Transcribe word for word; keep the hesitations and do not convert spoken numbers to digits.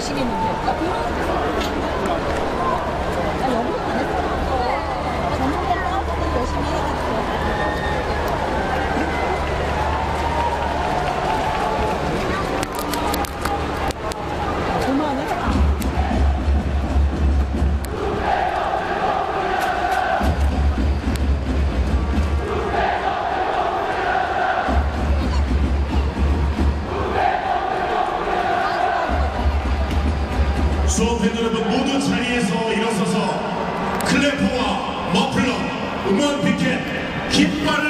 미치겠는데. 아, 아, 여기는 안 했어. 전문店따로 열심히 해가지고. 수험팬 여러분 모두 자리에서 일어서서 클래퍼와 머플러, 음원 피켓, 깃발을